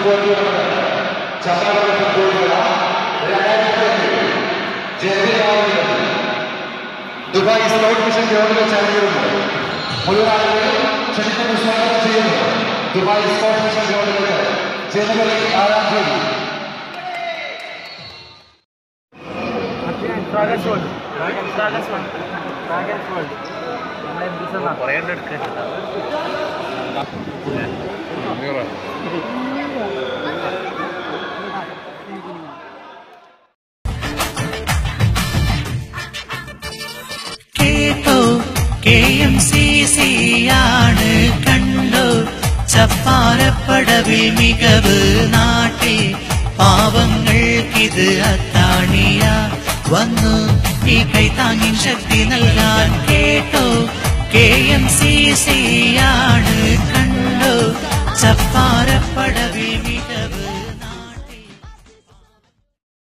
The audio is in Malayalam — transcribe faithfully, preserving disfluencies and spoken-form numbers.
ദുബായ് സ്കൗട്ട് മിഷൻ ഗ്രൗണ്ടിൽ ചേർന്നിരുന്നു. മുഴുവൻ ആളുകളെ ക്ഷണിക്കുന്ന സ്വാഗതം ചെയ്യുന്നു. ദുബായ് സ്കൗട്ട് മിഷൻ ഗ്രൗണ്ടിലേക്ക് ജനുവരി ആറാം തീയതി K M C C ആണ് കണ്ടോ ചപ്പാരപ്പടവിൽ മികവ് നാട്ടിൽ പാവങ്ങൾക്കിത് അത്താണിയ വന്നു ഈ കൈത്താങ്ങിൻ ശക്തി നൽകാൻ കേട്ടോ K M C C ആണ് കണ്ടോ ചപ്പാരപ്പടവിൽ